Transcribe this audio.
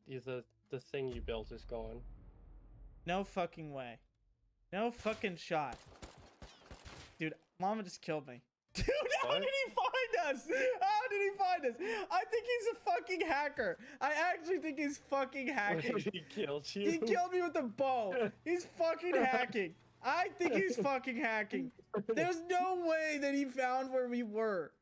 the thing you built is gone. No fucking way. No fucking shot. Dude, Llama just killed me. Dude, how did he find us? How did he find us? I think he's a fucking hacker. I actually think he's fucking hacking. He killed you. He killed me with a bow. He's fucking hacking. I think he's fucking hacking. There's no way that he found where we were.